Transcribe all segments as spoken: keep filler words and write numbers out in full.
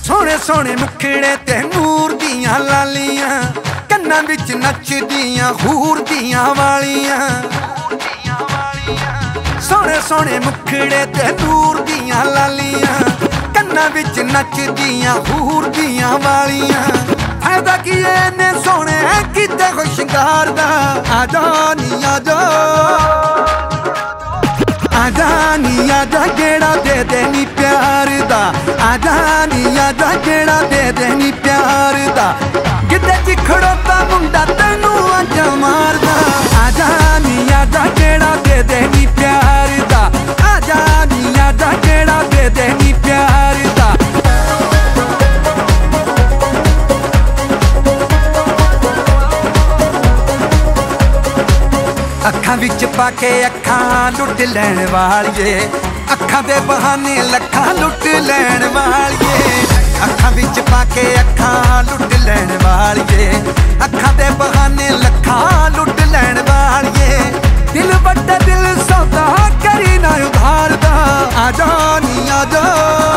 सोने सोने मुखड़े ते नूर दियां लालियां, कन्नां विच नचदियां हूर दियां वालियां। सोने सोने मुखड़े ते नूर दियां लालियां, कन्नां विच नचदियां हूर दियां वालियां। फायदा की इन्ने सोने कीते हो शिंगार दा, आजा नी आजा आजा नी आजा गेड़ा दे दे नी प्यार दा, आजा नी आजा गेड़ा दे दे नी प्यार दा। गिद्दे च खड़ोता मुंडा तैनू अज मारदा, आजा नी आजा गेड़ा दे दे नी प्यार दा, आजा नी आजा गेड़ा दे दे नी प्यार दा। अखां विच पाके अखां लुट लैण वालिए, अखां दे बहाने लखां लुट लैण वालिए। अखां विच पाके अखां लुट लैण वालिए, अखां दे बहाने लखां लुट लैण वालिए। दिल वड्डा दिल सौदा करी ना उधार दा, आजा नी आजा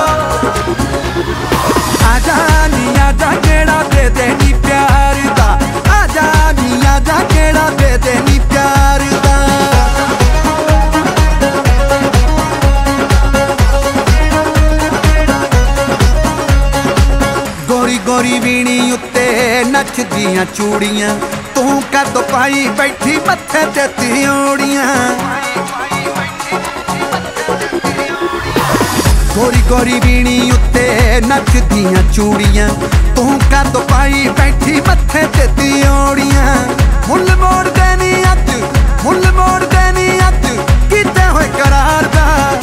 आजा नी आजा गेड़ा दे दे नी प्यार दा, आजा नी आजा गेड़ा दे दे नी प्यार दा। गोरी गोरी वीणी उत्ते नचदियां चूड़ियां, तू कद पाई बैठी मत्थे ते त्रियोड़ियां। गोरी गोरी वीणी उत्ते नचदियां चूड़ियां, तू कद पाई बैठी मत्थे ते त्रियोड़ियां। मुल मोड़ देनी अज मुल मोड़ देनी अज कीते होए करार दा,